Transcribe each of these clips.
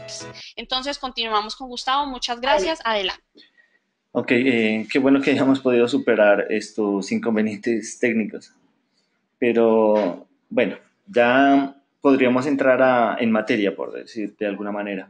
diferentes. Entonces continuamos con Gustavo, muchas gracias, adelante. Ok, qué bueno que hayamos podido superar estos inconvenientes técnicos. Pero bueno, ya podríamos entrar en materia, por decir de alguna manera.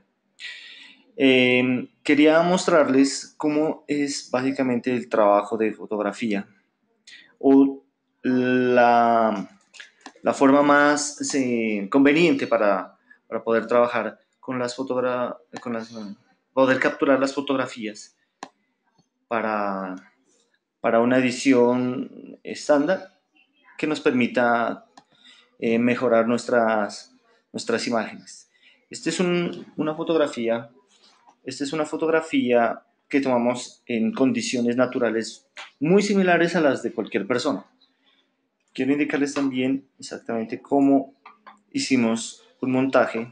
Quería mostrarles cómo es básicamente el trabajo de fotografía o la, la forma más conveniente para poder trabajar con poder capturar las fotografías para, para una edición estándar que nos permita mejorar nuestras imágenes. Esta es una fotografía, esta es una fotografía que tomamos en condiciones naturales muy similares a las de cualquier persona. Quiero indicarles también exactamente cómo hicimos un montaje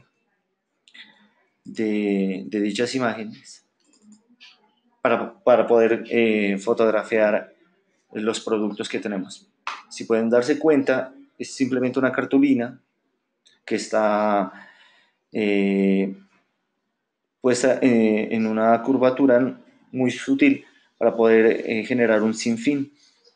de dichas imágenes para poder fotografiar los productos que tenemos. Si pueden darse cuenta, es simplemente una cartulina que está eh, puesta en una curvatura muy sutil para poder generar un sinfín.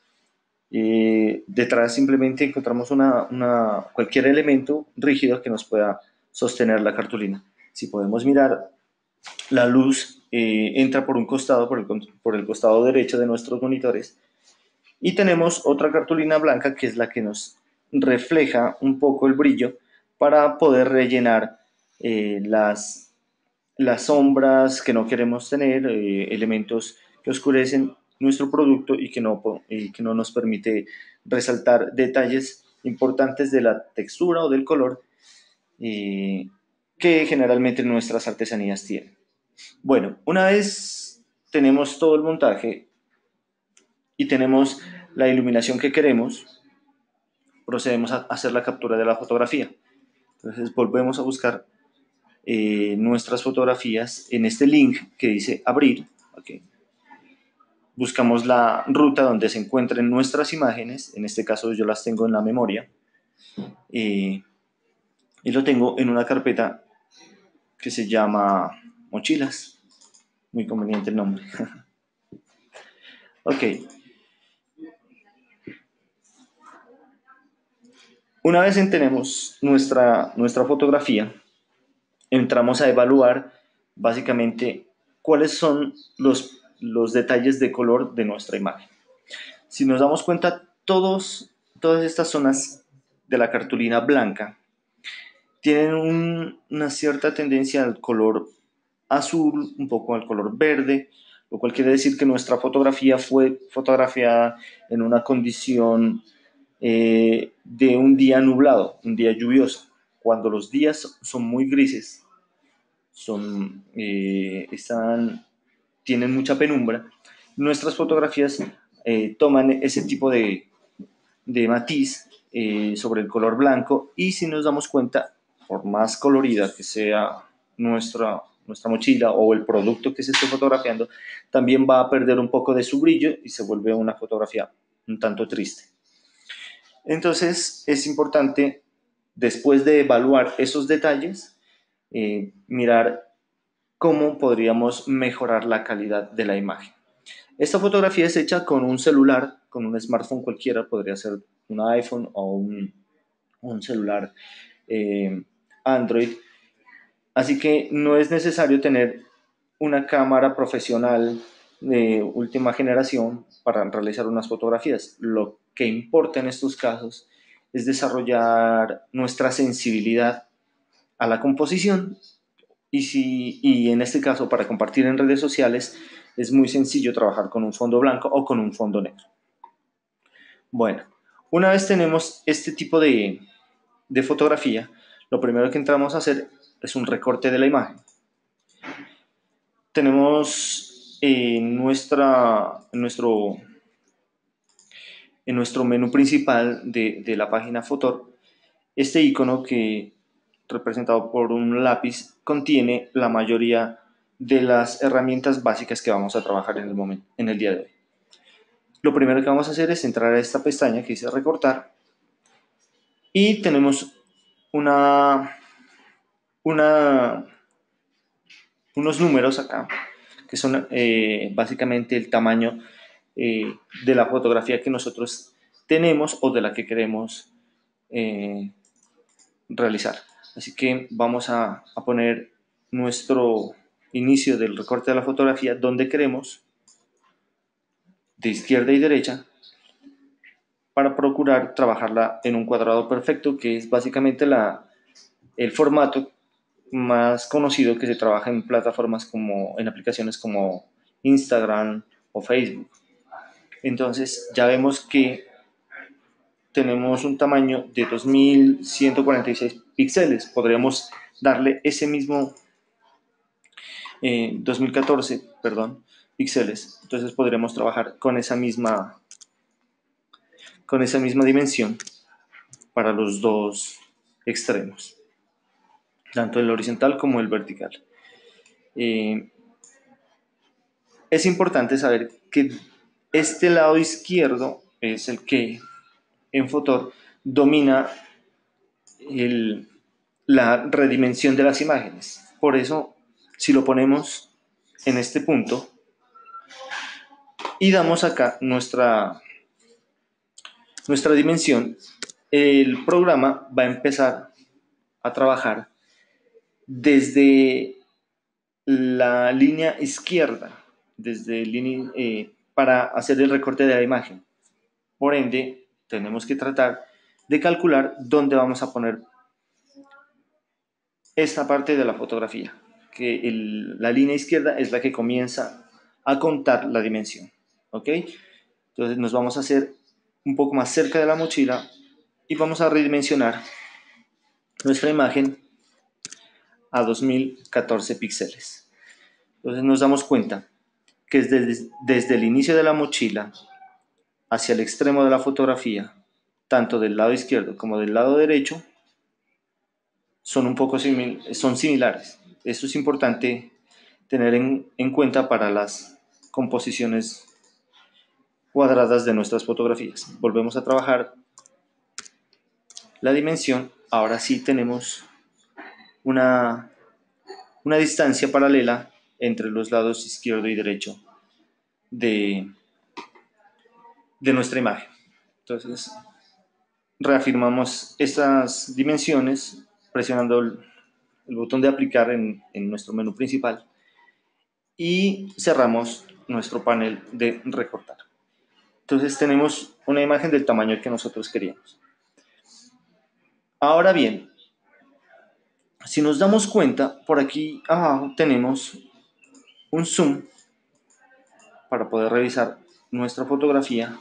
Detrás simplemente encontramos cualquier elemento rígido que nos pueda sostener la cartulina. Si podemos mirar, la luz entra por un costado, por el costado derecho de nuestros monitores, y tenemos otra cartulina blanca que es la que nos refleja un poco el brillo para poder rellenar las sombras que no queremos tener, elementos que oscurecen nuestro producto y que no nos permite resaltar detalles importantes de la textura o del color eh, que generalmente nuestras artesanías tienen. Bueno, una vez tenemos todo el montaje y tenemos la iluminación que queremos, procedemos a hacer la captura de la fotografía. Entonces volvemos a buscar nuestras fotografías en este link que dice abrir. Okay. Buscamos la ruta donde se encuentren nuestras imágenes, en este caso yo las tengo en la memoria, eh, y lo tengo en una carpeta que se llama mochilas, muy conveniente el nombre. Ok, una vez tenemos nuestra fotografía, entramos a evaluar básicamente cuáles son los detalles de color de nuestra imagen. Si nos damos cuenta, todas estas zonas de la cartulina blanca tienen una cierta tendencia al color azul, un poco al color verde, lo cual quiere decir que nuestra fotografía fue fotografiada en una condición de un día nublado, un día lluvioso. Cuando los días son muy grises, tienen mucha penumbra, nuestras fotografías toman ese tipo de matiz sobre el color blanco, y si nos damos cuenta, por más colorida que sea nuestra mochila o el producto que se esté fotografiando, también va a perder un poco de su brillo y se vuelve una fotografía un tanto triste. Entonces es importante, después de evaluar esos detalles, mirar cómo podríamos mejorar la calidad de la imagen. Esta fotografía es hecha con un celular, con un smartphone cualquiera, podría ser un iPhone o un celular eh, Android, así que no es necesario tener una cámara profesional de última generación para realizar unas fotografías. Lo que importa en estos casos es desarrollar nuestra sensibilidad a la composición, y en este caso para compartir en redes sociales es muy sencillo trabajar con un fondo blanco o con un fondo negro. Bueno, una vez tenemos este tipo de fotografía, lo primero que entramos a hacer es un recorte de la imagen. Tenemos en nuestro menú principal de la página Fotor este icono que, representado por un lápiz, contiene la mayoría de las herramientas básicas que vamos a trabajar en el día de hoy. Lo primero que vamos a hacer es entrar a esta pestaña que dice recortar, y tenemos una, una unos números acá, que son básicamente el tamaño de la fotografía que nosotros tenemos o de la que queremos realizar. Así que vamos a poner nuestro inicio del recorte de la fotografía donde queremos, de izquierda y derecha, para procurar trabajarla en un cuadrado perfecto, que es básicamente el formato más conocido que se trabaja en plataformas en aplicaciones como Instagram o Facebook. Entonces ya vemos que tenemos un tamaño de 2146 píxeles. Podríamos darle ese mismo 2014, perdón, píxeles. Entonces podremos trabajar con esa misma dimensión para los dos extremos, tanto el horizontal como el vertical. Es importante saber que este lado izquierdo es el que en Photor domina la redimensión de las imágenes. Por eso, si lo ponemos en este punto y damos acá nuestra dimensión, el programa va a empezar a trabajar desde la línea izquierda, para hacer el recorte de la imagen. Por ende, tenemos que tratar de calcular dónde vamos a poner esta parte de la fotografía, que la línea izquierda es la que comienza a contar la dimensión. ¿Ok? Entonces nos vamos a hacer un poco más cerca de la mochila y vamos a redimensionar nuestra imagen a 2014 píxeles. Entonces nos damos cuenta que desde el inicio de la mochila hacia el extremo de la fotografía, tanto del lado izquierdo como del lado derecho, son similares. Esto es importante tener en cuenta para las composiciones cuadradas de nuestras fotografías. Volvemos a trabajar la dimensión. Ahora sí tenemos una distancia paralela entre los lados izquierdo y derecho de nuestra imagen. Entonces, reafirmamos estas dimensiones presionando el botón de aplicar en nuestro menú principal y cerramos nuestro panel de recortar. Entonces tenemos una imagen del tamaño que nosotros queríamos. Ahora bien, si nos damos cuenta, por aquí abajo tenemos un zoom para poder revisar nuestra fotografía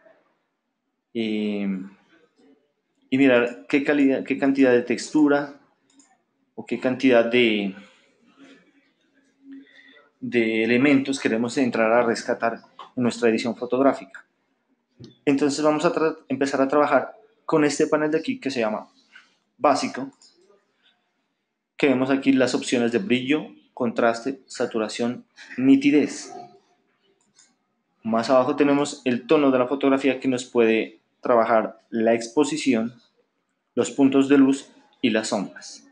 y mirar qué cantidad de textura o qué cantidad de elementos queremos entrar a rescatar en nuestra edición fotográfica. Entonces vamos a empezar a trabajar con este panel de aquí que se llama básico, que vemos aquí las opciones de brillo, contraste, saturación, nitidez. Más abajo tenemos el tono de la fotografía que nos puede trabajar la exposición, los puntos de luz y las sombras.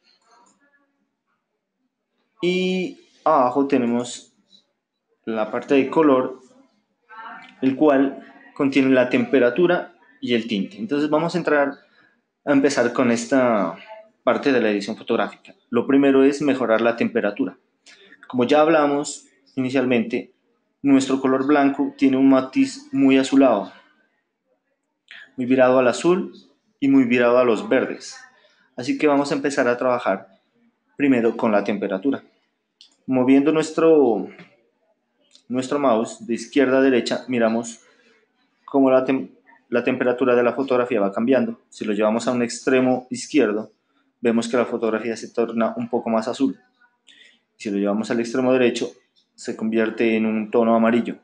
Y abajo tenemos la parte de color, el cual contiene la temperatura y el tinte. Entonces vamos a empezar con esta parte de la edición fotográfica. Lo primero es mejorar la temperatura. Como ya hablamos inicialmente, nuestro color blanco tiene un matiz muy azulado, muy virado al azul y muy virado a los verdes. Así que vamos a empezar a trabajar primero con la temperatura. Moviendo nuestro mouse de izquierda a derecha, miramos cómo la temperatura de la fotografía va cambiando. Si lo llevamos a un extremo izquierdo, vemos que la fotografía se torna un poco más azul. Si lo llevamos al extremo derecho, se convierte en un tono amarillo.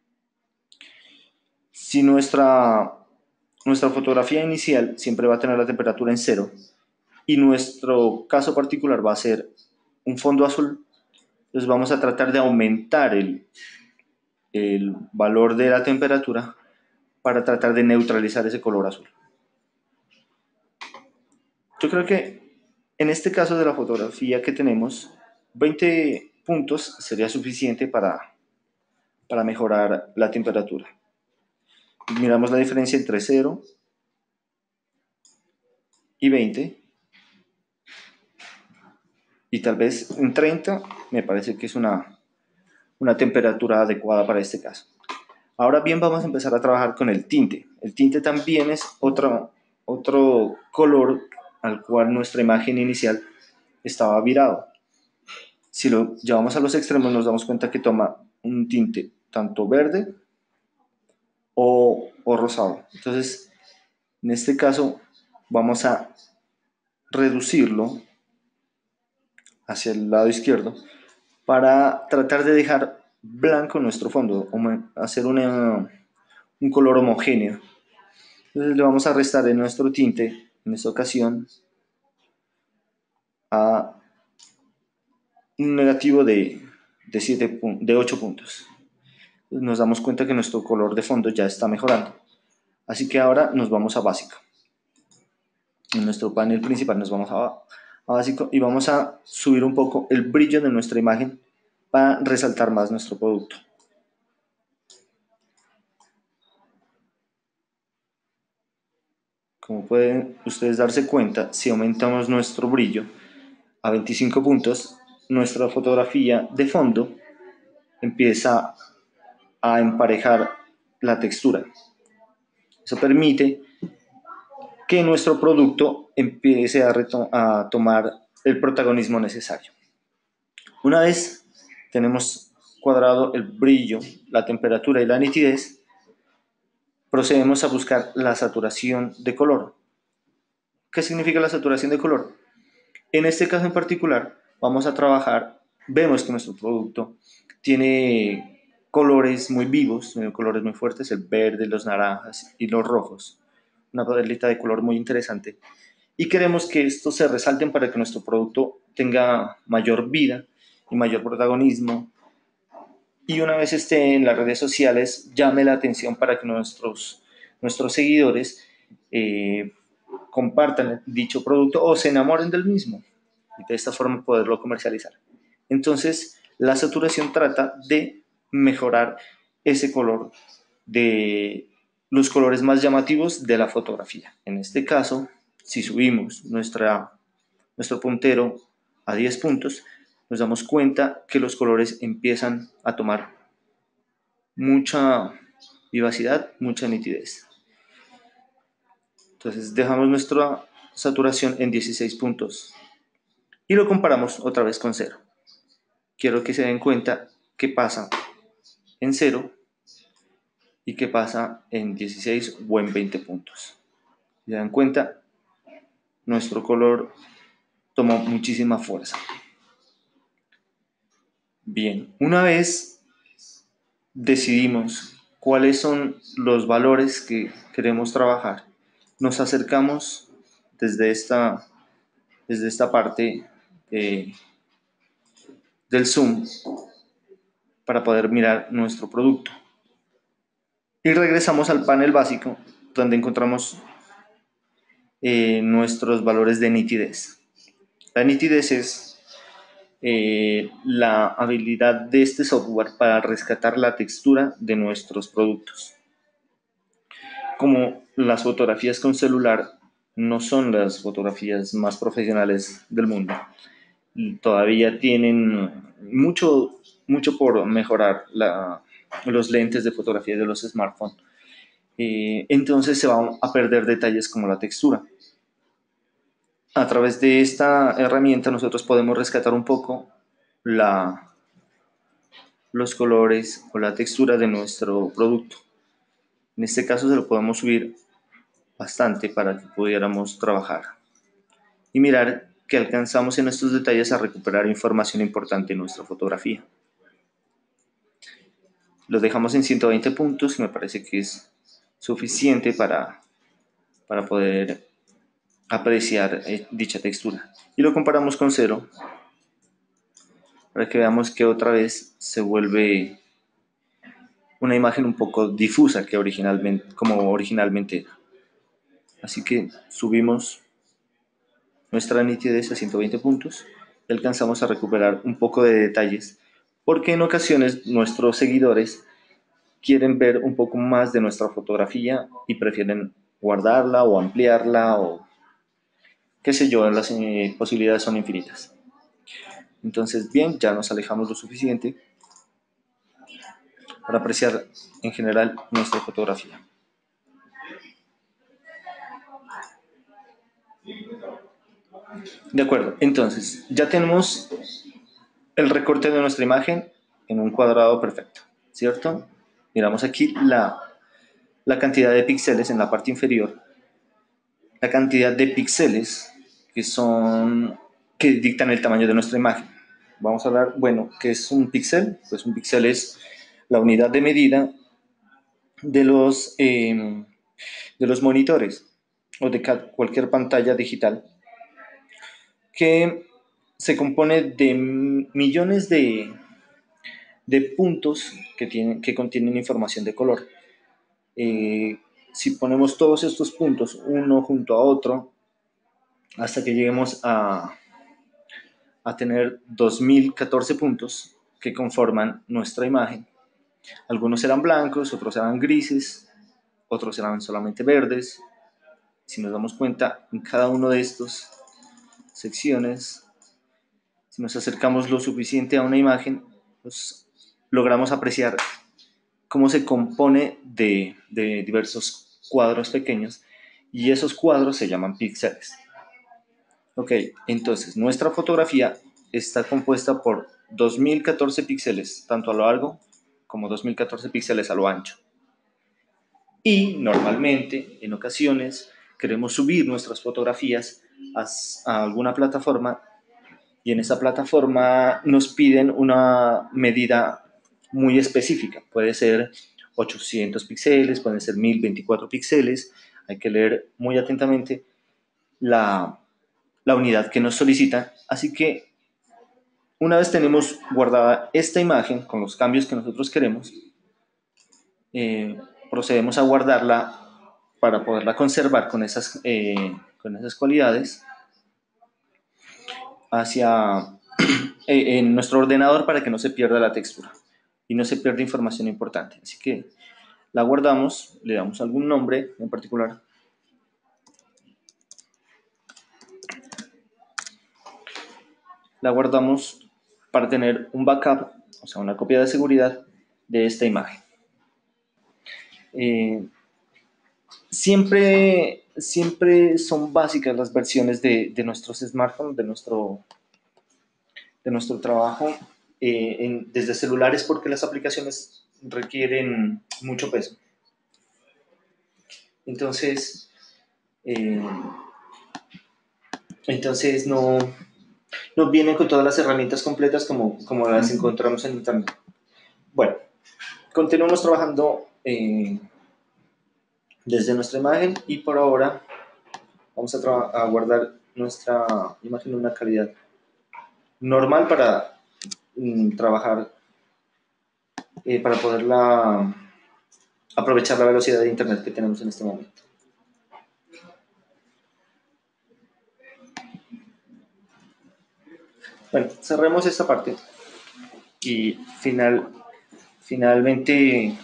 Si nuestra fotografía inicial siempre va a tener la temperatura en 0 y nuestro caso particular va a ser un fondo azul, entonces vamos a tratar de aumentar el valor de la temperatura para tratar de neutralizar ese color azul. Yo creo que en este caso de la fotografía que tenemos, 20 puntos sería suficiente para mejorar la temperatura. Miramos la diferencia entre 0 y 20. Y tal vez en 30 me parece que es una temperatura adecuada para este caso. Ahora bien, vamos a empezar a trabajar con el tinte. El tinte también es otro color al cual nuestra imagen inicial estaba virado. Si lo llevamos a los extremos nos damos cuenta que toma un tinte tanto verde o rosado. Entonces, en este caso vamos a reducirlo hacia el lado izquierdo para tratar de dejar blanco nuestro fondo, hacer un color homogéneo. Entonces le vamos a restar en nuestro tinte, en esta ocasión, a un negativo de 8 puntos. Entonces nos damos cuenta que nuestro color de fondo ya está mejorando. Así que ahora nos vamos a básico. En nuestro panel principal nos vamos a básico y vamos a subir un poco el brillo de nuestra imagen para resaltar más nuestro producto. Como pueden ustedes darse cuenta, si aumentamos nuestro brillo a 25 puntos, nuestra fotografía de fondo empieza a emparejar la textura. Eso permite que nuestro producto empiece a tomar el protagonismo necesario. Una vez tenemos cuadrado el brillo, la temperatura y la nitidez, procedemos a buscar la saturación de color. ¿Qué significa la saturación de color? En este caso en particular, vamos a trabajar, vemos que nuestro producto tiene colores muy vivos, colores muy fuertes, el verde, los naranjas y los rojos, una paleta de color muy interesante. Y queremos que estos se resalten para que nuestro producto tenga mayor vida y mayor protagonismo. Y una vez esté en las redes sociales, llame la atención para que nuestros seguidores compartan dicho producto o se enamoren del mismo y de esta forma poderlo comercializar. Entonces, la saturación trata de mejorar ese color de los colores más llamativos de la fotografía. En este caso, si subimos nuestro puntero a 10 puntos, nos damos cuenta que los colores empiezan a tomar mucha vivacidad, mucha nitidez. Entonces dejamos nuestra saturación en 16 puntos y lo comparamos otra vez con 0. Quiero que se den cuenta qué pasa en 0 y qué pasa en 16 o en 20 puntos. Si se dan cuenta, nuestro color tomó muchísima fuerza. Bien, una vez decidimos cuáles son los valores que queremos trabajar, nos acercamos desde esta parte del zoom para poder mirar nuestro producto. Y regresamos al panel básico donde encontramos nuestros valores de nitidez. La nitidez es la habilidad de este software para rescatar la textura de nuestros productos. Como las fotografías con celular no son las fotografías más profesionales del mundo, todavía tienen mucho por mejorar los lentes de fotografía de los smartphones. Entonces se van a perder detalles como la textura. A través de esta herramienta nosotros podemos rescatar un poco los colores o la textura de nuestro producto. En este caso se lo podemos subir bastante para que pudiéramos trabajar y mirar que alcanzamos en estos detalles a recuperar información importante en nuestra fotografía. Lo dejamos en 120 puntos y me parece que es suficiente para poder apreciar dicha textura. Y lo comparamos con 0 para que veamos que otra vez se vuelve una imagen un poco difusa como originalmente era. Así que subimos nuestra nitidez a 120 puntos alcanzamos a recuperar un poco de detalles, porque en ocasiones nuestros seguidores quieren ver un poco más de nuestra fotografía y prefieren guardarla o ampliarla o qué sé yo, las posibilidades son infinitas. Entonces, bien, ya nos alejamos lo suficiente para apreciar en general nuestra fotografía. De acuerdo, entonces ya tenemos el recorte de nuestra imagen en un cuadrado perfecto, ¿cierto? Miramos aquí la cantidad de píxeles en la parte inferior, la cantidad de píxeles que dictan el tamaño de nuestra imagen. Vamos a hablar, bueno, ¿qué es un píxel? Pues un píxel es la unidad de medida de los monitores o de cualquier pantalla digital que se compone de millones de puntos que contienen información de color. Si ponemos todos estos puntos uno junto a otro hasta que lleguemos a tener 2014 puntos que conforman nuestra imagen. Algunos serán blancos, otros serán grises, otros serán solamente verdes. Si nos damos cuenta, en cada uno de estas secciones, si nos acercamos lo suficiente a una imagen, pues logramos apreciar cómo se compone de diversos cuadros pequeños y esos cuadros se llaman píxeles. Ok, entonces nuestra fotografía está compuesta por 2014 píxeles, tanto a lo largo como 2014 píxeles a lo ancho. Y normalmente, en ocasiones, queremos subir nuestras fotografías a alguna plataforma y en esa plataforma nos piden una medida muy específica. Puede ser 800 píxeles, pueden ser 1024 píxeles. Hay que leer muy atentamente la unidad que nos solicitan. Así que una vez tenemos guardada esta imagen con los cambios que nosotros queremos, procedemos a guardarla para poderla conservar con esas cualidades en nuestro ordenador para que no se pierda la textura y no se pierda información importante. Así que la guardamos, le damos algún nombre en particular. La guardamos para tener un backup, o sea, una copia de seguridad de esta imagen. Siempre son básicas las versiones de nuestros smartphones, de nuestro trabajo desde celulares porque las aplicaciones requieren mucho peso. Entonces no vienen con todas las herramientas completas como las encontramos en internet. Bueno, continuamos trabajando desde nuestra imagen y por ahora vamos a guardar nuestra imagen en una calidad normal para trabajar, para poderla aprovechar la velocidad de internet que tenemos en este momento. Bueno, cerremos esta parte y finalmente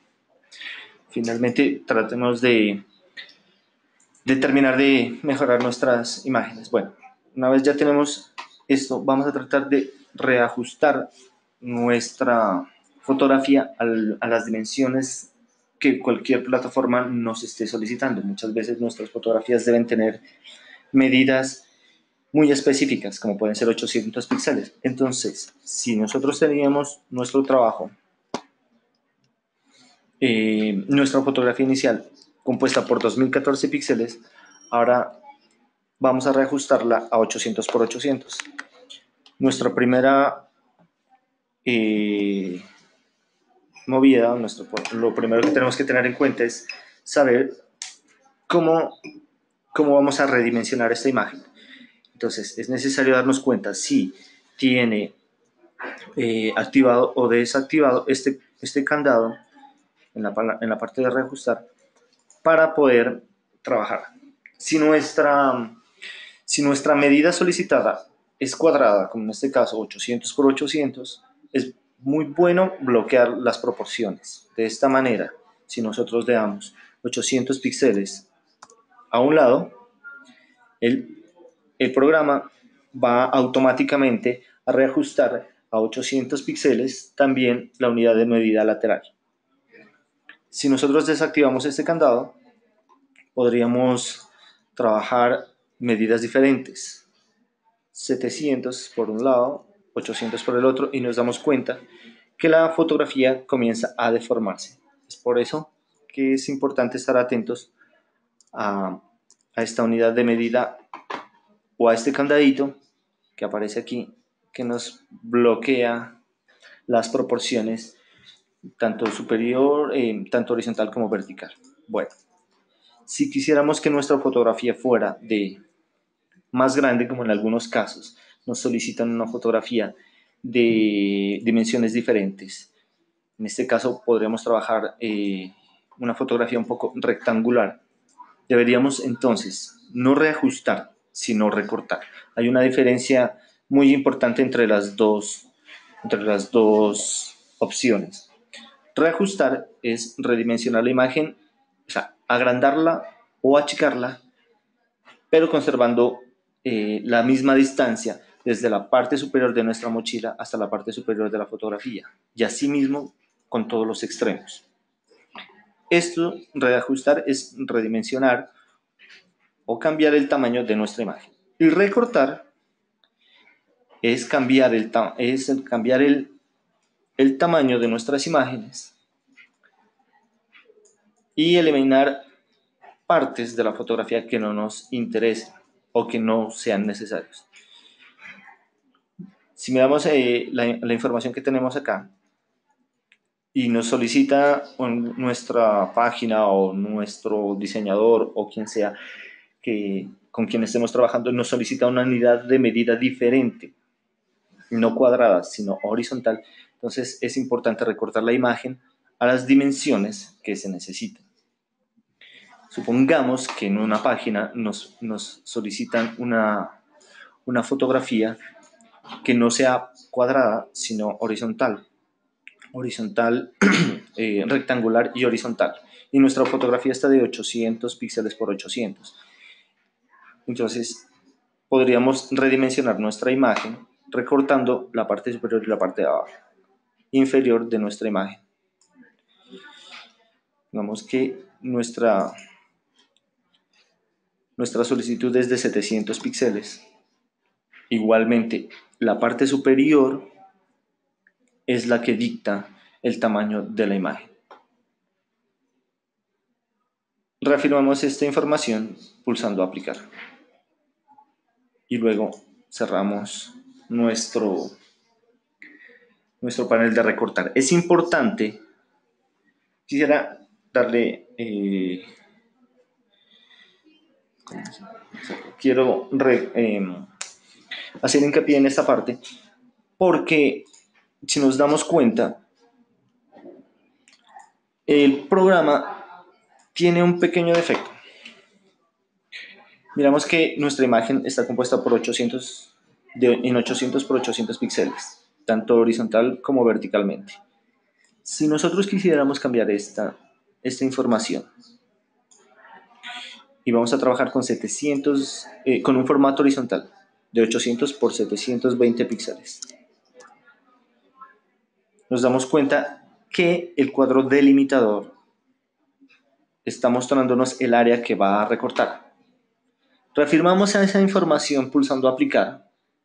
tratemos de terminar de mejorar nuestras imágenes. Bueno, una vez ya tenemos esto, vamos a tratar de reajustar nuestra fotografía a las dimensiones que cualquier plataforma nos esté solicitando. Muchas veces nuestras fotografías deben tener medidas muy específicas, como pueden ser 800 píxeles. Entonces, si nosotros teníamos nuestro trabajo, nuestra fotografía inicial compuesta por 2014 píxeles, ahora vamos a reajustarla a 800 por 800. Nuestra primera movida, lo primero que tenemos que tener en cuenta es saber cómo vamos a redimensionar esta imagen. Entonces, es necesario darnos cuenta si tiene activado o desactivado este candado en la parte de reajustar para poder trabajar. Si nuestra medida solicitada es cuadrada, como en este caso 800 por 800, es muy bueno bloquear las proporciones. De esta manera, si nosotros le damos 800 píxeles a un lado, el programa va automáticamente a reajustar a 800 píxeles también la unidad de medida lateral. Si nosotros desactivamos este candado, podríamos trabajar medidas diferentes. 700 por un lado, 800 por el otro, y nos damos cuenta que la fotografía comienza a deformarse. Es por eso que es importante estar atentos a esta unidad de medida o a este candadito que aparece aquí, que nos bloquea las proporciones tanto superior, tanto horizontal como vertical. Bueno, si quisiéramos que nuestra fotografía fuera de más grande, como en algunos casos, nos solicitan una fotografía de dimensiones diferentes. En este caso podríamos trabajar una fotografía un poco rectangular. Deberíamos entonces no reajustar, sino recortar. Hay una diferencia muy importante entre las dos opciones. Reajustar es redimensionar la imagen, o sea, agrandarla o achicarla, pero conservando la misma distancia desde la parte superior de nuestra mochila hasta la parte superior de la fotografía, y asimismo con todos los extremos. Esto, reajustar, es redimensionar o cambiar el tamaño de nuestra imagen. Y recortar es cambiar el tamaño de nuestras imágenes y eliminar partes de la fotografía que no nos interesen o que no sean necesarios. Si miramos la información que tenemos acá y nos solicita nuestra página o nuestro diseñador o quien sea con quien estemos trabajando, nos solicita una unidad de medida diferente, no cuadrada, sino horizontal, entonces es importante recortar la imagen a las dimensiones que se necesitan. Supongamos que en una página nos solicitan una fotografía que no sea cuadrada, sino horizontal, rectangular y horizontal. Y nuestra fotografía está de 800 píxeles por 800. Entonces, podríamos redimensionar nuestra imagen recortando la parte superior y la parte inferior de nuestra imagen. Digamos que nuestra solicitud es de 700 píxeles. Igualmente, la parte superior es la que dicta el tamaño de la imagen. Reafirmamos esta información pulsando aplicar. Y luego cerramos nuestro panel de recortar. Es importante, quisiera darle, quiero hacer hincapié en esta parte, porque si nos damos cuenta, el programa tiene un pequeño defecto. Miramos que nuestra imagen está compuesta por 800 por 800 píxeles, tanto horizontal como verticalmente. Si nosotros quisiéramos cambiar esta información y vamos a trabajar con 700, con un formato horizontal de 800 por 720 píxeles, nos damos cuenta que el cuadro delimitador está mostrándonos el área que va a recortar. Reafirmamos esa información pulsando aplicar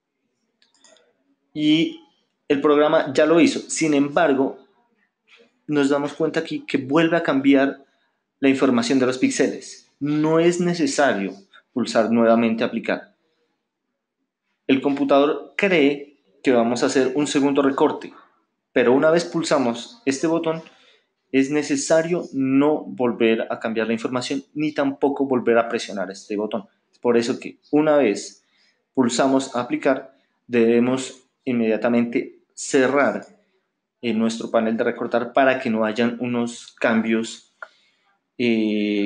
y el programa ya lo hizo. Sin embargo, nos damos cuenta aquí que vuelve a cambiar la información de los píxeles. No es necesario pulsar nuevamente aplicar. El computador cree que vamos a hacer un segundo recorte, pero una vez pulsamos este botón, es necesario no volver a cambiar la información ni tampoco volver a presionar este botón. Es por eso que una vez pulsamos aplicar, debemos inmediatamente cerrar en nuestro panel de recortar para que no hayan unos cambios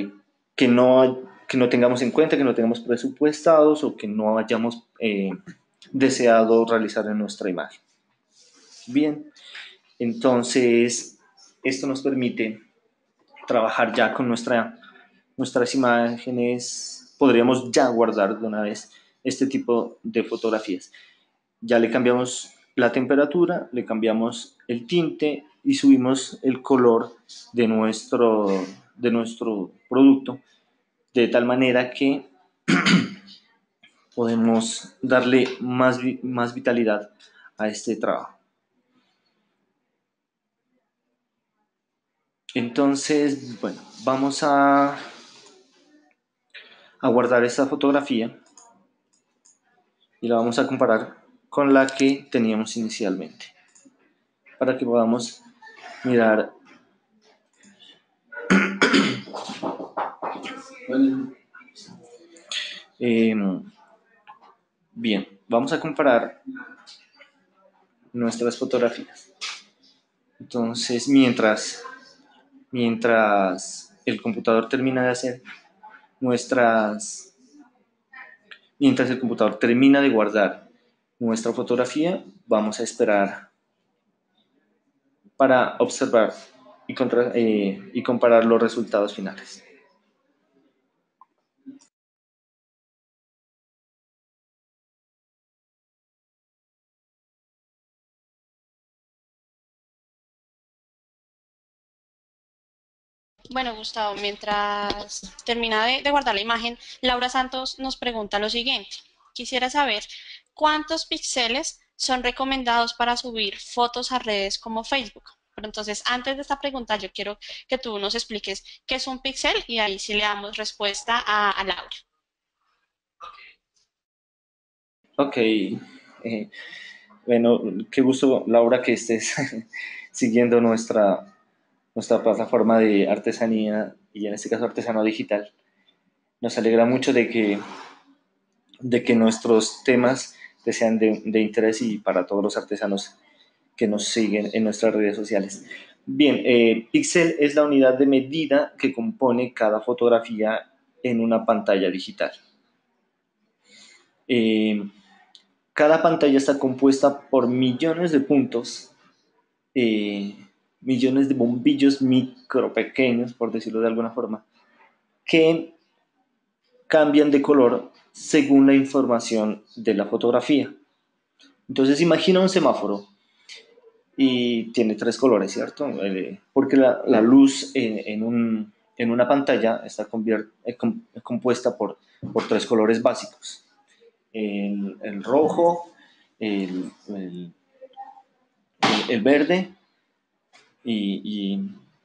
que no tengamos en cuenta, que no tengamos presupuestados o que no hayamos deseado realizar en nuestra imagen. Bien, entonces esto nos permite trabajar ya con nuestras imágenes. Podríamos ya guardar de una vez este tipo de fotografías. Ya le cambiamos la temperatura, le cambiamos el tinte y subimos el color de nuestro producto, de tal manera que podemos darle más vitalidad a este trabajo. Entonces, bueno, vamos a guardar esta fotografía y la vamos a comparar con la que teníamos inicialmente, para que podamos mirar. Bien, vamos a comparar nuestras fotografías. Entonces, mientras el computador termina de hacer mientras el computador termina de guardar nuestra fotografía, vamos a esperar para observar y comparar los resultados finales. Bueno, Gustavo, mientras termina de guardar la imagen, Laura Santos nos pregunta lo siguiente. Quisiera saber cuántos píxeles son recomendados para subir fotos a redes como Facebook. Pero entonces, antes de esta pregunta, yo quiero que tú nos expliques qué es un píxel y ahí sí le damos respuesta a Laura. Ok, bueno, qué gusto, Laura, que estés siguiendo nuestra plataforma de artesanía y en este caso artesano digital. Nos alegra mucho de que nuestros temas te sean de interés y para todos los artesanos que nos siguen en nuestras redes sociales. Bien, píxel es la unidad de medida que compone cada fotografía en una pantalla digital. Eh, Cada pantalla está compuesta por millones de puntos, eh, millones de bombillos micro pequeños, por decirlo de alguna forma, que cambian de color según la información de la fotografía. Entonces imagina un semáforo y tiene tres colores, ¿cierto? Porque la luz en una pantalla está compuesta por tres colores básicos. El rojo, el, el, el verde y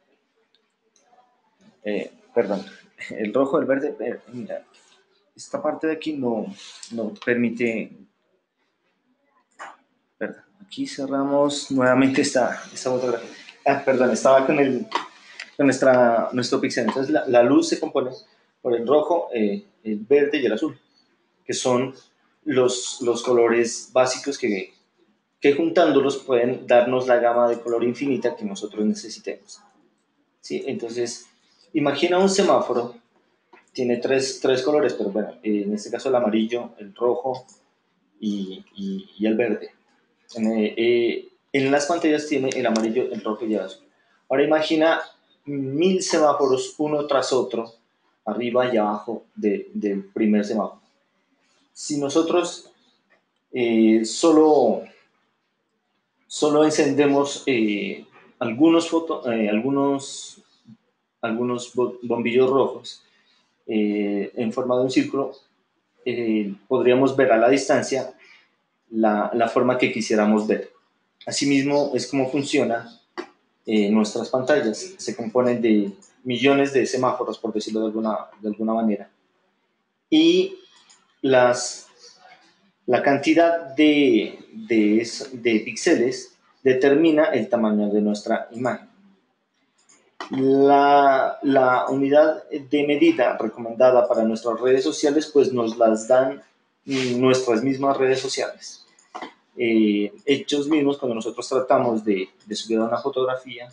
perdón, el rojo, el verde, mira, esta parte de aquí no permite, perdón, aquí cerramos nuevamente esta fotografía. Perdón, estaba con nuestro píxel. Entonces la luz se compone por el rojo, el verde y el azul, que son los colores básicos que juntándolos pueden darnos la gama de color infinita que nosotros necesitemos. ¿Sí? Entonces, imagina un semáforo, tiene tres colores, pero bueno, en este caso el amarillo, el rojo y el verde. En las pantallas tiene el amarillo, el rojo y el azul. Ahora imagina 1000 semáforos uno tras otro, arriba y abajo del primer semáforo. Si nosotros solo encendemos algunos bombillos rojos en forma de un círculo, podríamos ver a la distancia la forma que quisiéramos ver. Asimismo, es como funciona nuestras pantallas. Se componen de millones de semáforos, por decirlo de alguna manera. Y la cantidad de píxeles determina el tamaño de nuestra imagen. La unidad de medida recomendada para nuestras redes sociales, pues nos las dan nuestras mismas redes sociales. Ellos mismos, cuando nosotros tratamos de subir una fotografía,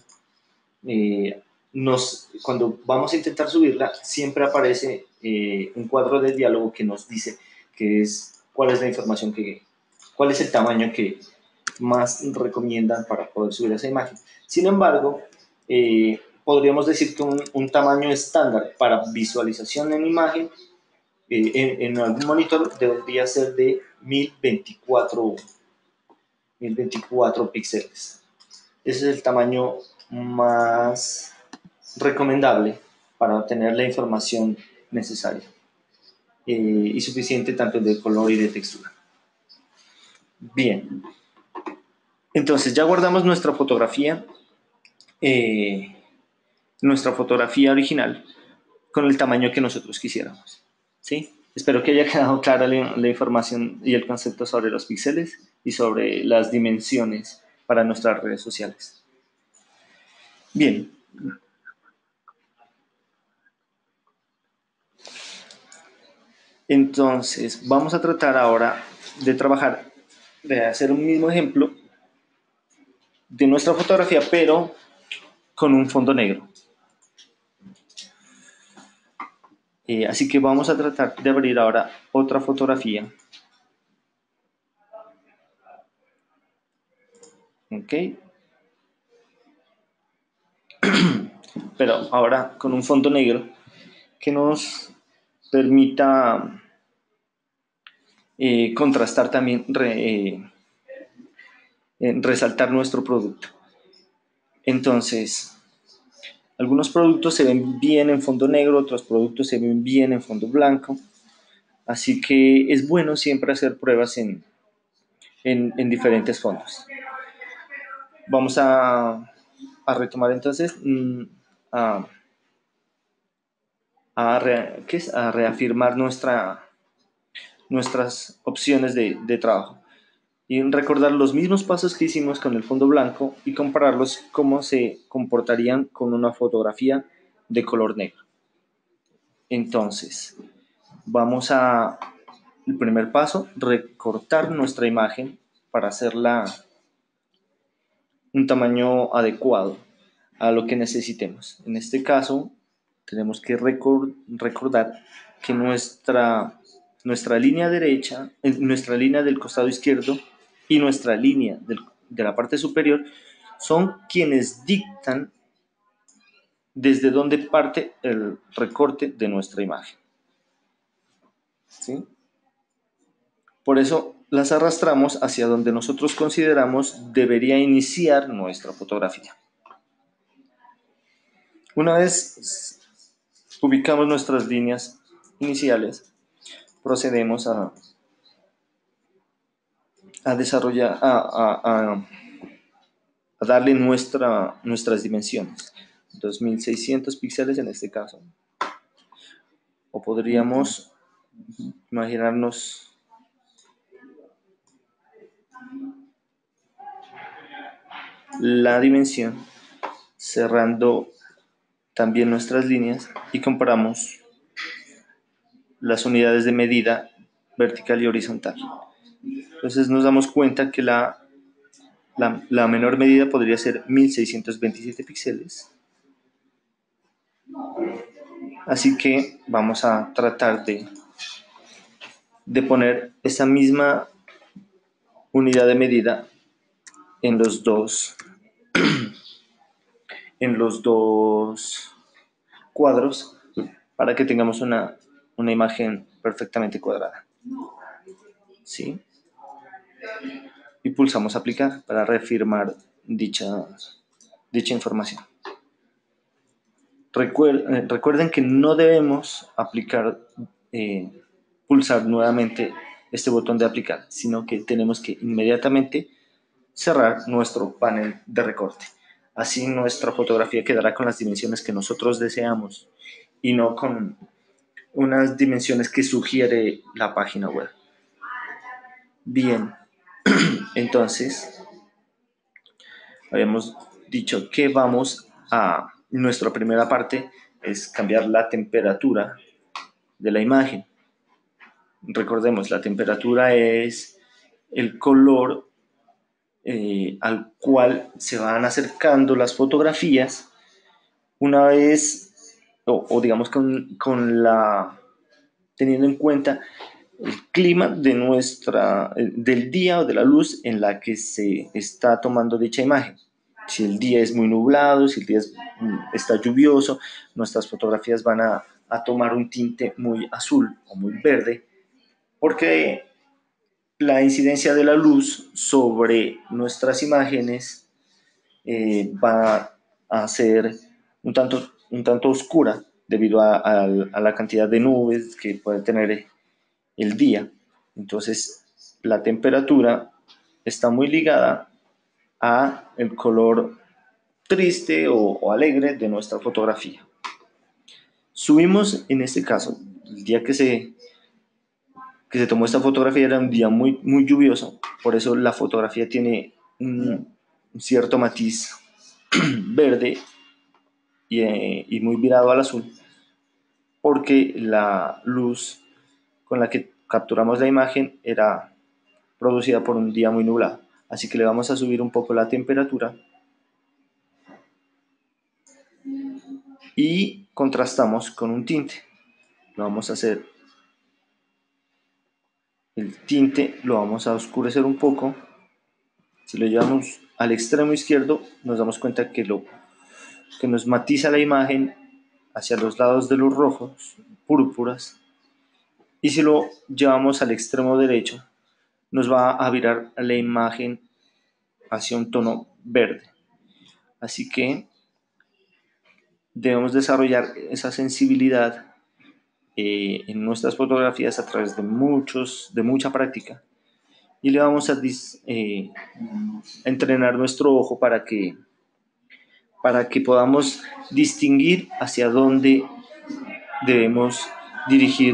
cuando vamos a intentar subirla, siempre aparece un cuadro de diálogo que nos dice cuál es la información cuál es el tamaño que más recomiendan para poder subir esa imagen. Sin embargo, podríamos decir que un tamaño estándar para visualización en imagen en algún monitor debería ser de 1024 píxeles. Ese es el tamaño más recomendable para obtener la información necesaria y suficiente tanto de color y de textura. Bien, entonces ya guardamos nuestra fotografía original con el tamaño que nosotros quisiéramos. ¿Sí? Espero que haya quedado clara la información y el concepto sobre los píxeles y sobre las dimensiones para nuestras redes sociales. Bien. Entonces, vamos a tratar ahora de hacer un mismo ejemplo de nuestra fotografía, pero con un fondo negro. Así que vamos a tratar de abrir ahora otra fotografía. ¿Ok? Pero ahora con un fondo negro que nos permita contrastar también, resaltar nuestro producto. Entonces, algunos productos se ven bien en fondo negro, otros productos se ven bien en fondo blanco. Así que es bueno siempre hacer pruebas en diferentes fondos. Vamos a retomar entonces a reafirmar nuestras opciones de trabajo y recordar los mismos pasos que hicimos con el fondo blanco y compararlos cómo se comportarían con una fotografía de color negro. Entonces, el primer paso, recortar nuestra imagen para hacerla un tamaño adecuado a lo que necesitemos. En este caso, tenemos que recordar que nuestra línea derecha, nuestra línea del costado izquierdo y nuestra línea de la parte superior son quienes dictan desde dónde parte el recorte de nuestra imagen. ¿Sí? Por eso las arrastramos hacia donde nosotros consideramos debería iniciar nuestra fotografía. Una vez ubicamos nuestras líneas iniciales, procedemos a desarrollar, a darle nuestras dimensiones. 2600 píxeles en este caso. O podríamos imaginarnos la dimensión cerrando también nuestras líneas y comparamos las unidades de medida vertical y horizontal. Entonces nos damos cuenta que la menor medida podría ser 1627 píxeles. Así que vamos a tratar de poner esa misma unidad de medida en los dos cuadros para que tengamos una imagen perfectamente cuadrada. ¿Sí? Y pulsamos aplicar para reafirmar dicha información. Recuerden que no debemos pulsar nuevamente este botón de aplicar, sino que tenemos que inmediatamente cerrar nuestro panel de recorte. Así nuestra fotografía quedará con las dimensiones que nosotros deseamos y no con unas dimensiones que sugiere la página web. Bien, entonces habíamos dicho que nuestra primera parte es cambiar la temperatura de la imagen. Recordemos, la temperatura es el color al cual se van acercando las fotografías una vez, o digamos teniendo en cuenta el clima del día o de la luz en la que se está tomando dicha imagen. Si el día es muy nublado, si el día está lluvioso, nuestras fotografías van a tomar un tinte muy azul o muy verde, porque la incidencia de la luz sobre nuestras imágenes va a ser un tanto oscura debido a la cantidad de nubes que puede tener el día. Entonces, la temperatura está muy ligada a el color triste o alegre de nuestra fotografía. Subimos, en este caso, el día que se tomó esta fotografía era un día muy lluvioso, por eso la fotografía tiene un cierto matiz verde y muy virado al azul, porque la luz con la que capturamos la imagen era producida por un día muy nublado. Así que le vamos a subir un poco la temperatura y contrastamos con un tinte. Lo vamos a hacer, el tinte lo vamos a oscurecer un poco. Si lo llevamos al extremo izquierdo, nos damos cuenta que nos matiza la imagen hacia los lados de los rojos, púrpuras. Y si lo llevamos al extremo derecho, nos va a virar la imagen hacia un tono verde. Así que debemos desarrollar esa sensibilidad en nuestras fotografías a través de mucha práctica, y le vamos a entrenar nuestro ojo para que podamos distinguir hacia dónde debemos dirigir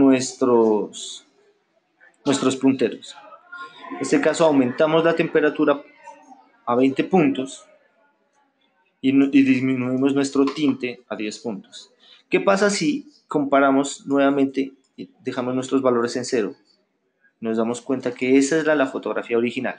nuestros punteros. En este caso aumentamos la temperatura a 20 puntos y disminuimos nuestro tinte a 10 puntos. ¿Qué pasa si comparamos nuevamente y dejamos nuestros valores en cero? Nos damos cuenta que esa era la fotografía original.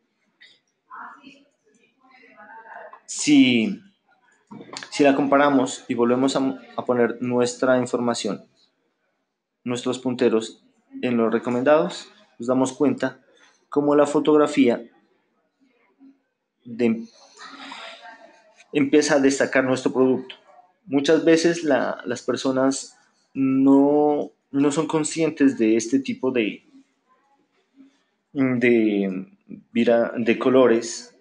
Si la comparamos y volvemos a poner nuestra información, nuestros punteros en los recomendados, nos damos cuenta cómo la fotografía empieza a destacar nuestro producto. Muchas veces las personas no son conscientes de este tipo de colores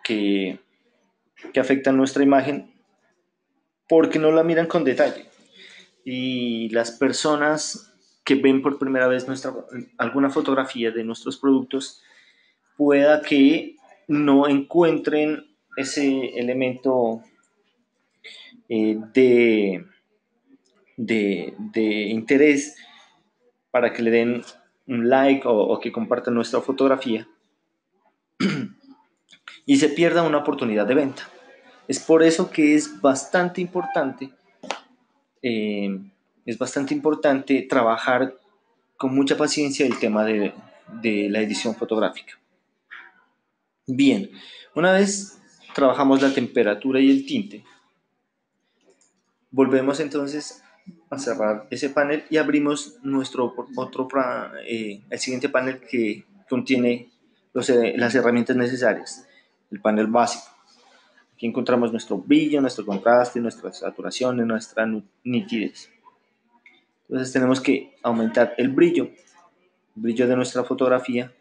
que afectan nuestra imagen, porque no la miran con detalle. Y las personas que ven por primera vez alguna fotografía de nuestros productos, pueda que no encuentren ese elemento de interés para que le den un like o que compartan nuestra fotografía y se pierda una oportunidad de venta. Es por eso que es bastante importante trabajar con mucha paciencia el tema de la edición fotográfica. Bien, una vez trabajamos la temperatura y el tinte, volvemos entonces a cerrar ese panel y abrimos el siguiente panel, que contiene las herramientas necesarias, el panel básico. Aquí encontramos nuestro brillo, nuestro contraste, nuestra saturación y nuestra nitidez. Entonces tenemos que aumentar el brillo de nuestra fotografía,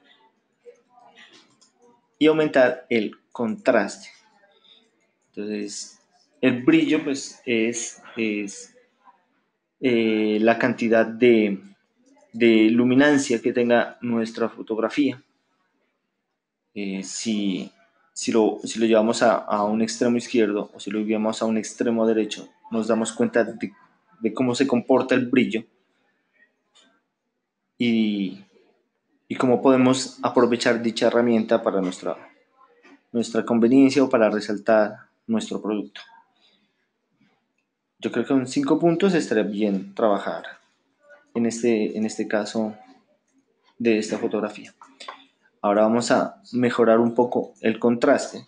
y aumentar el contraste. Entonces, el brillo pues es la cantidad de luminancia que tenga nuestra fotografía. Si lo llevamos a un extremo izquierdo o si lo llevamos a un extremo derecho, nos damos cuenta de cómo se comporta el brillo y cómo podemos aprovechar dicha herramienta para nuestra conveniencia o para resaltar nuestro producto. Yo creo que con 5 puntos estaría bien trabajar en este caso de esta fotografía. Ahora vamos a mejorar un poco el contraste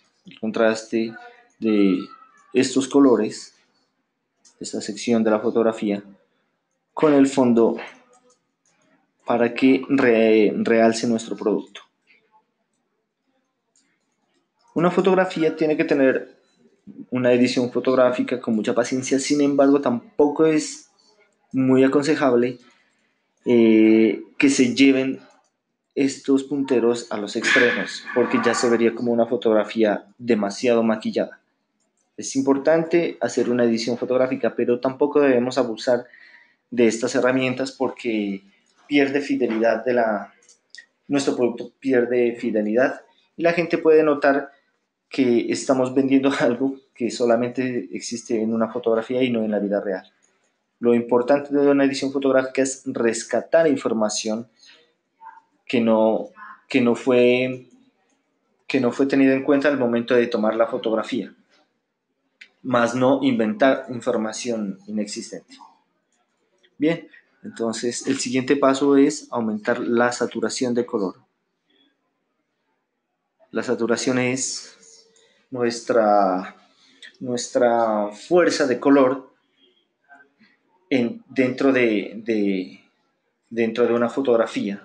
de estos colores, esta sección de la fotografía, con el fondo para que realce nuestro producto. Una fotografía tiene que tener una edición fotográfica con mucha paciencia, sin embargo tampoco es muy aconsejable que se lleven estos punteros a los extremos, porque ya se vería como una fotografía demasiado maquillada. Es importante hacer una edición fotográfica, pero tampoco debemos abusar de estas herramientas porque pierde fidelidad nuestro producto pierde fidelidad y la gente puede notar que estamos vendiendo algo que solamente existe en una fotografía y no en la vida real. Lo importante de una edición fotográfica es rescatar información que no, que no fue, que no fue tenida en cuenta al momento de tomar la fotografía, más no inventar información inexistente. Bien, entonces el siguiente paso es aumentar la saturación de color. La saturación es nuestra fuerza de color dentro de una fotografía.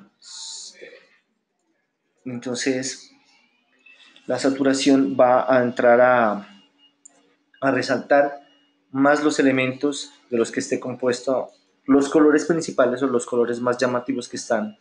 Entonces, la saturación va a entrar a resaltar más los elementos de los que esté compuesto, los colores principales o los colores más llamativos que están,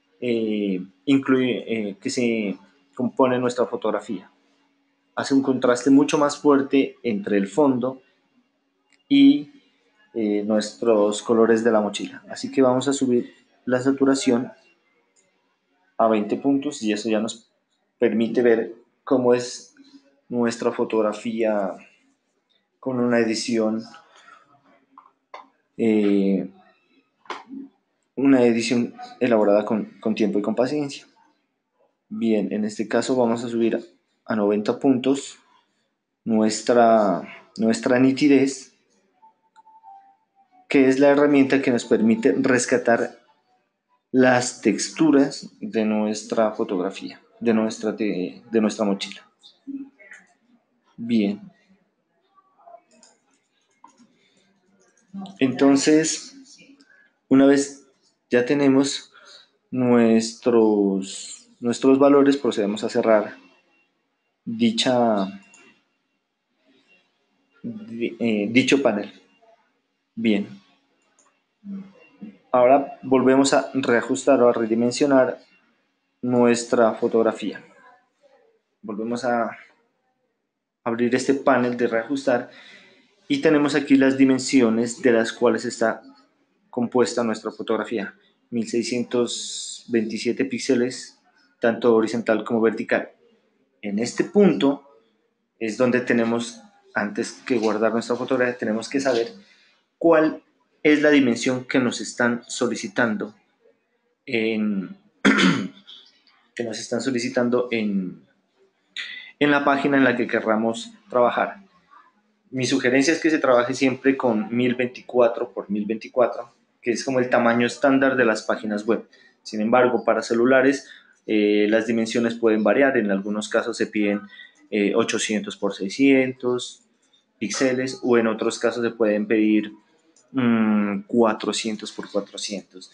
que se componen nuestra fotografía. Hace un contraste mucho más fuerte entre el fondo y nuestros colores de la mochila. Así que vamos a subir la saturación a 20 puntos y eso ya nos permite ver cómo es nuestra fotografía con eh, una edición elaborada con tiempo y con paciencia. Bien, en este caso vamos a subir a 90 puntos nuestra nitidez, que es la herramienta que nos permite rescatar las texturas de nuestra fotografía, de nuestra mochila. Bien, entonces, una vez ya tenemos nuestros valores, procedemos a cerrar dicho panel. Bien, ahora volvemos a reajustar o a redimensionar nuestra fotografía. Volvemos a abrir este panel de reajustar y tenemos aquí las dimensiones de las cuales está compuesta nuestra fotografía. 1627 píxeles, tanto horizontal como vertical. En este punto es donde tenemos, antes que guardar nuestra fotografía, tenemos que saber cuál es la dimensión que nos están solicitando en, en la página en la que querramos trabajar. Mi sugerencia es que se trabaje siempre con 1024 por 1024, que es como el tamaño estándar de las páginas web. Sin embargo, para celulares las dimensiones pueden variar. En algunos casos se piden 800 por 600 píxeles o en otros casos se pueden pedir 400 por 400.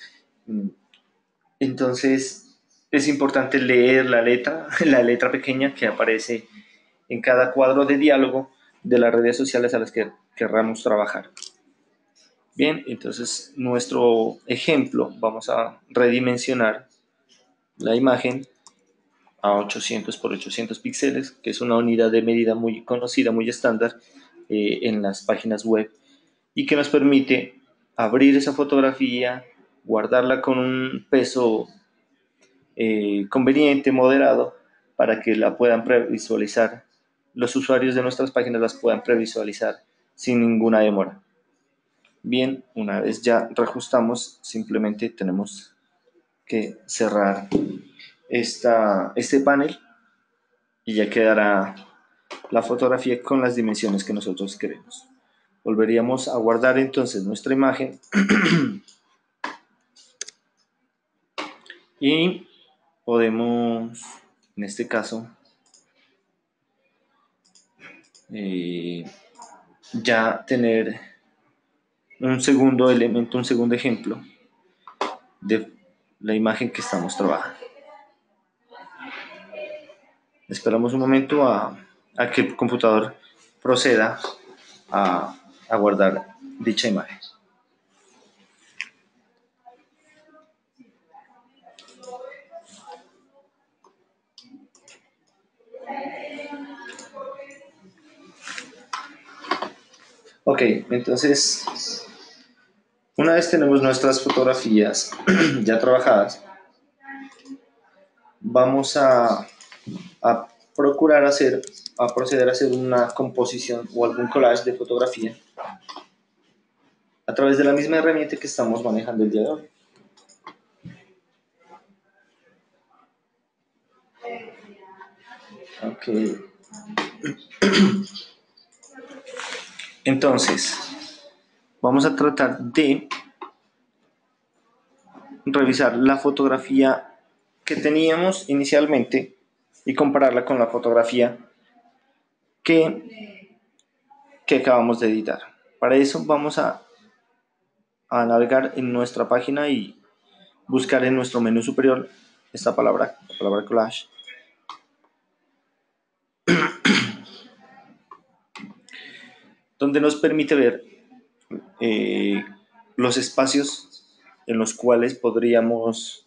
Entonces es importante leer la letra, la letra pequeña que aparece en cada cuadro de diálogo de las redes sociales a las que querramos trabajar. Bien, entonces nuestro ejemplo, vamos a redimensionar la imagen a 800 por 800 píxeles, que es una unidad de medida muy conocida, muy estándar en las páginas web y que nos permite abrir esa fotografía, guardarla con un peso conveniente, moderado, para que la puedan previsualizar. Los usuarios de nuestras páginas las puedan previsualizar sin ninguna demora. Bien, una vez ya reajustamos, simplemente tenemos que cerrar este panel y ya quedará la fotografía con las dimensiones que nosotros queremos. Volveríamos a guardar entonces nuestra imagen y podemos, en este caso, ya tener un segundo elemento, un segundo ejemplo la imagen que estamos trabajando. Esperamos un momento a que el computador proceda a guardar dicha imagen. Ok, entonces, una vez tenemos nuestras fotografías ya trabajadas, vamos a procurar proceder a hacer una composición o algún collage de fotografía a través de la misma herramienta que estamos manejando el día de hoy. Ok. Entonces, vamos a tratar de revisar la fotografía que teníamos inicialmente y compararla con la fotografía que acabamos de editar. Para eso vamos a navegar en nuestra página y buscar en nuestro menú superior esta palabra, la palabra collage, donde nos permite ver los espacios en los cuales podríamos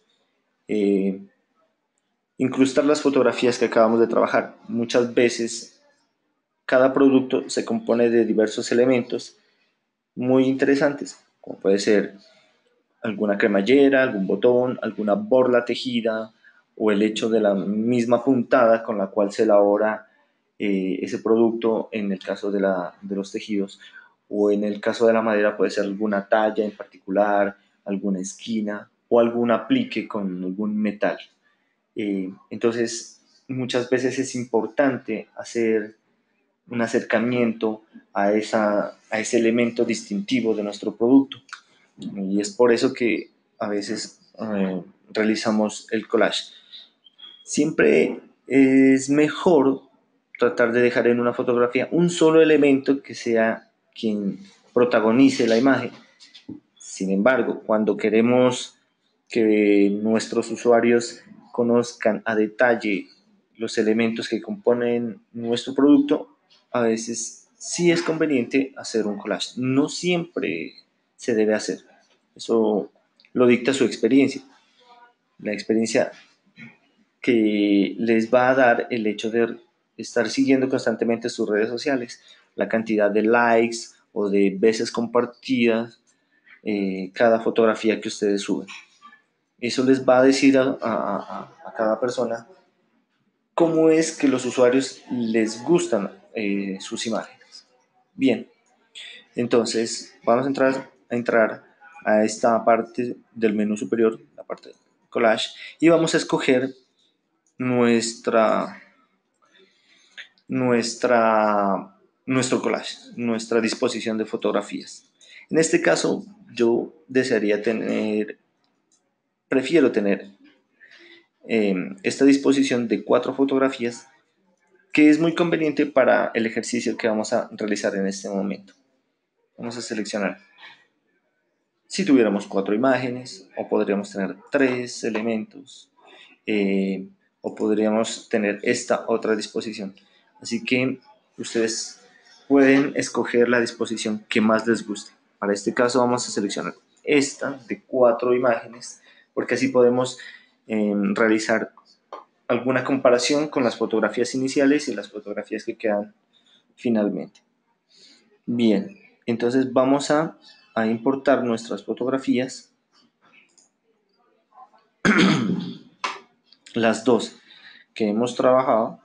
incrustar las fotografías que acabamos de trabajar. Muchas veces cada producto se compone de diversos elementos muy interesantes, como puede ser alguna cremallera, algún botón, alguna borla tejida o el hecho de la misma puntada con la cual se elabora ese producto en el caso de los tejidos, o en el caso de la madera puede ser alguna talla en particular, alguna esquina o algún aplique con algún metal. Entonces, muchas veces es importante hacer un acercamiento a ese elemento distintivo de nuestro producto. Y es por eso que a veces realizamos el collage. Siempre es mejor tratar de dejar en una fotografía un solo elemento que sea quien protagonice la imagen. Sin embargo, cuando queremos que nuestros usuarios conozcan a detalle los elementos que componen nuestro producto, a veces sí es conveniente hacer un collage. No siempre se debe hacer. Eso lo dicta su experiencia. La experiencia que les va a dar el hecho de estar siguiendo constantemente sus redes sociales, la cantidad de likes o de veces compartidas cada fotografía que ustedes suben. Eso les va a decir a cada persona cómo es que los usuarios les gustan sus imágenes. Bien, entonces vamos a entrar a esta parte del menú superior, la parte de collage, y vamos a escoger nuestra, nuestro collage, nuestra disposición de fotografías. En este caso, yo prefiero tener esta disposición de 4 fotografías, que es muy conveniente para el ejercicio que vamos a realizar en este momento. Vamos a seleccionar si tuviéramos 4 imágenes, o podríamos tener 3 elementos, o podríamos tener esta otra disposición. Así que ustedes pueden escoger la disposición que más les guste. Para este caso vamos a seleccionar esta de 4 imágenes, porque así podemos realizar alguna comparación con las fotografías iniciales y las fotografías que quedan finalmente. Bien, entonces vamos a importar nuestras fotografías, las dos que hemos trabajado,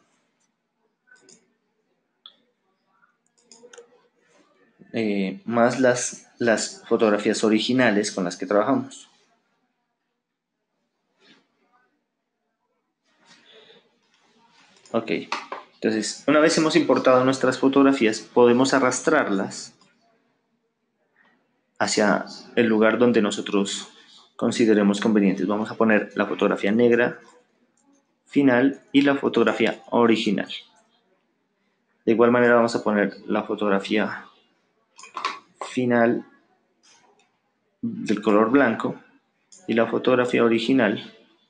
más las fotografías originales con las que trabajamos. Ok, entonces una vez hemos importado nuestras fotografías, podemos arrastrarlas hacia el lugar donde nosotros consideremos convenientes. Vamos a poner la fotografía negra final y la fotografía original. De igual manera vamos a poner la fotografía final del color blanco y la fotografía original.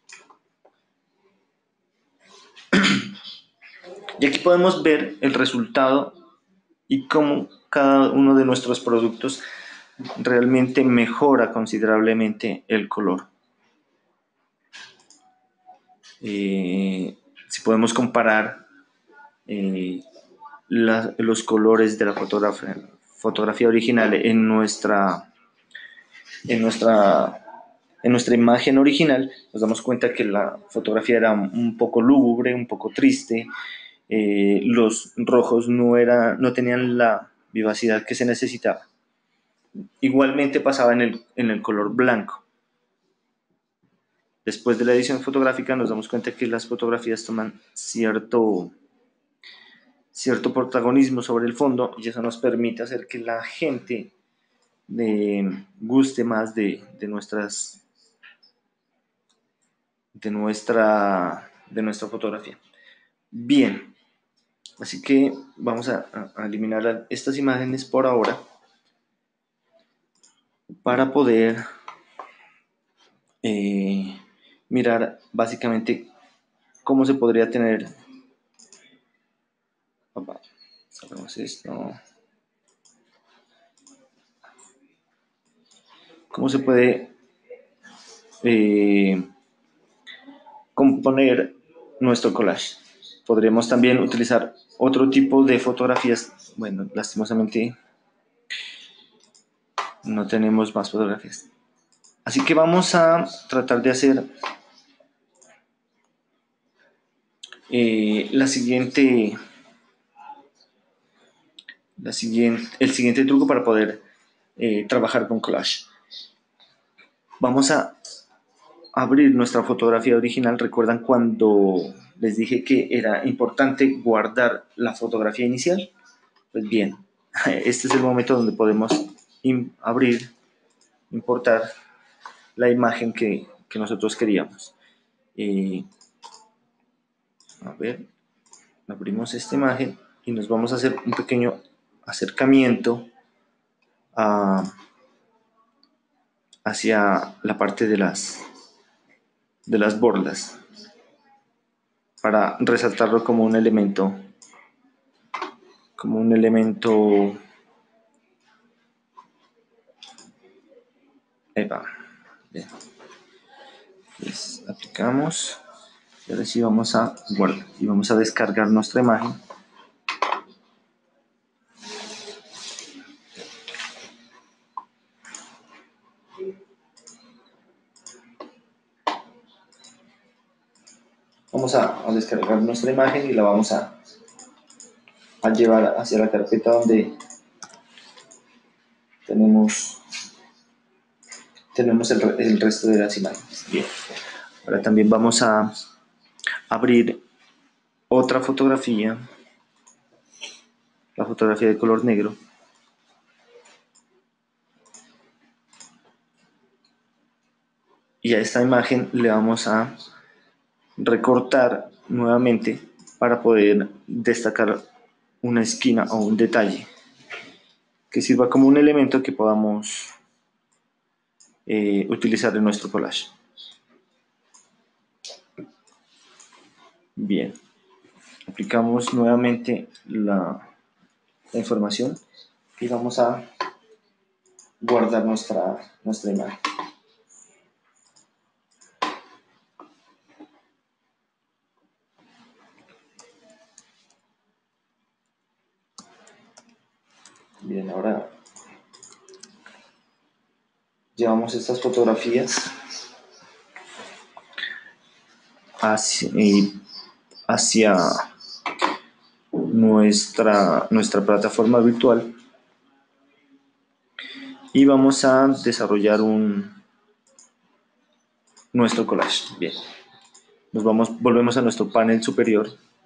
Y aquí podemos ver el resultado y cómo cada uno de nuestros productos realmente mejora considerablemente el color. Si podemos comparar los colores de la fotografía original en nuestra imagen original, nos damos cuenta que la fotografía era un poco lúgubre, un poco triste. Los rojos no tenían la vivacidad que se necesitaba. Igualmente pasaba en el color blanco. Después de la edición fotográfica nos damos cuenta que las fotografías toman cierto protagonismo sobre el fondo, y eso nos permite hacer que la gente guste más de nuestra fotografía. Bien, así que vamos a eliminar estas imágenes por ahora para poder mirar básicamente cómo se podría tener. Cerramos esto. ¿Cómo se puede componer nuestro collage? Podríamos también utilizar otro tipo de fotografías. Bueno, lastimosamente no tenemos más fotografías. Así que vamos a tratar de hacer el siguiente truco para poder trabajar con collage. Vamos a abrir nuestra fotografía original. ¿Recuerdan cuando les dije que era importante guardar la fotografía inicial? Pues bien, este es el momento donde podemos importar la imagen que nosotros queríamos. A ver, abrimos esta imagen y nos vamos a hacer un pequeño acercamiento hacia la parte de las bordas para resaltarlo como un elemento Epa. Bien. Pues aplicamos y ahora sí vamos a guardar y vamos a descargar nuestra imagen. Vamos a descargar nuestra imagen y la vamos a llevar hacia la carpeta donde tenemos el resto de las imágenes. Bien. Ahora también vamos a abrir otra fotografía, la fotografía de color negro. Y a esta imagen le vamos a recortar nuevamente para poder destacar una esquina o un detalle que sirva como un elemento que podamos utilizar en nuestro collage. Bien, aplicamos nuevamente la información y vamos a guardar nuestra imagen. Bien, ahora llevamos estas fotografías hacia nuestra plataforma virtual y vamos a desarrollar nuestro collage. Bien, volvemos a nuestro panel superior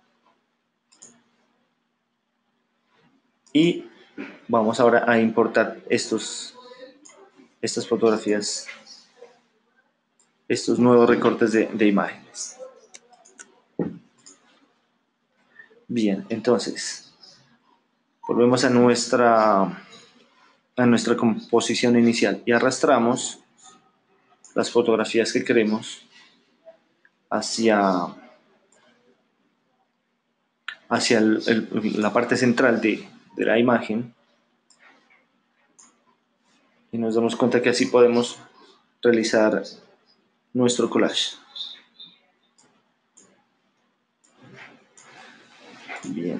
y vamos ahora a importar estas fotografías, estos nuevos recortes de imágenes. Bien, entonces volvemos a nuestra composición inicial y arrastramos las fotografías que queremos hacia, hacia la parte central de la imagen y nos damos cuenta que así podemos realizar nuestro collage. Bien.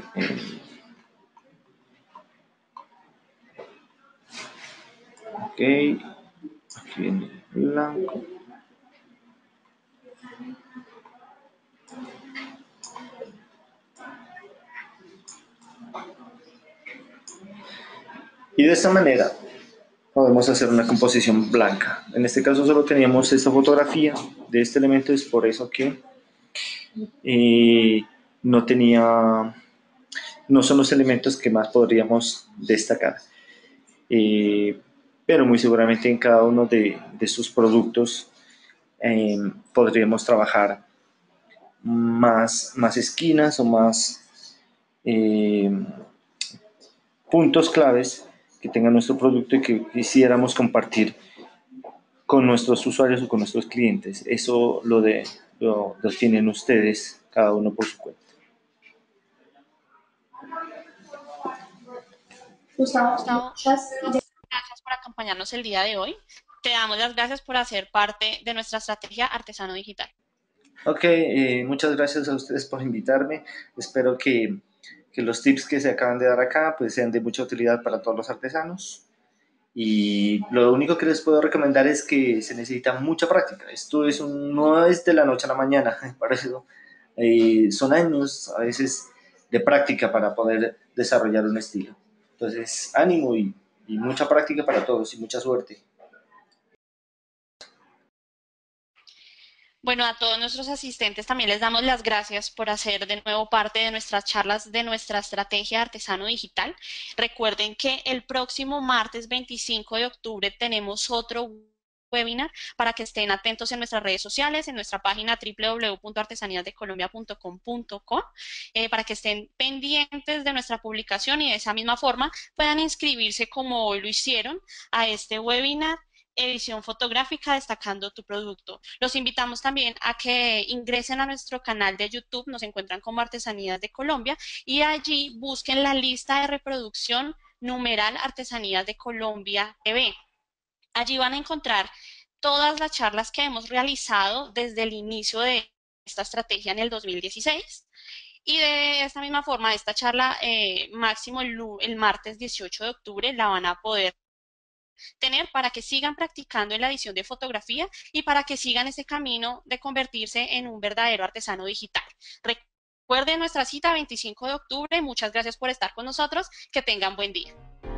Ok. Aquí viene el blanco. Y de esta manera podemos hacer una composición blanca. En este caso solo teníamos esta fotografía de este elemento, es por eso que no tenía, no son los elementos que más podríamos destacar. Pero muy seguramente en cada uno de sus productos podríamos trabajar más esquinas o más eh, puntos claves que tenga nuestro producto y que quisiéramos compartir con nuestros usuarios o con nuestros clientes. Eso lo tienen ustedes, cada uno por su cuenta. Gustavo, muchas gracias por acompañarnos el día de hoy. Te damos las gracias por hacer parte de nuestra estrategia Artesano Digital. Ok, muchas gracias a ustedes por invitarme. Espero que los tips que se acaban de dar acá pues sean de mucha utilidad para todos los artesanos. Y lo único que les puedo recomendar es que se necesita mucha práctica. Esto no es de la noche a la mañana, para eso son años a veces de práctica para poder desarrollar un estilo. Entonces, ánimo y mucha práctica para todos y mucha suerte. Bueno, a todos nuestros asistentes también les damos las gracias por hacer de nuevo parte de nuestras charlas de nuestra estrategia Artesano Digital. Recuerden que el próximo martes 25 de octubre tenemos otro webinar para que estén atentos en nuestras redes sociales, en nuestra página www.artesaníasdecolombia.com.co, para que estén pendientes de nuestra publicación y de esa misma forma puedan inscribirse como hoy lo hicieron a este webinar edición fotográfica destacando tu producto. Los invitamos también a que ingresen a nuestro canal de YouTube, nos encuentran como Artesanías de Colombia y allí busquen la lista de reproducción numeral Artesanías de Colombia TV. Allí van a encontrar todas las charlas que hemos realizado desde el inicio de esta estrategia en el 2016. Y de esta misma forma, esta charla máximo el martes 18 de octubre la van a poder tener para que sigan practicando en la edición de fotografía y para que sigan ese camino de convertirse en un verdadero artesano digital. Recuerden nuestra cita 25 de octubre. Muchas gracias por estar con nosotros. Que tengan buen día.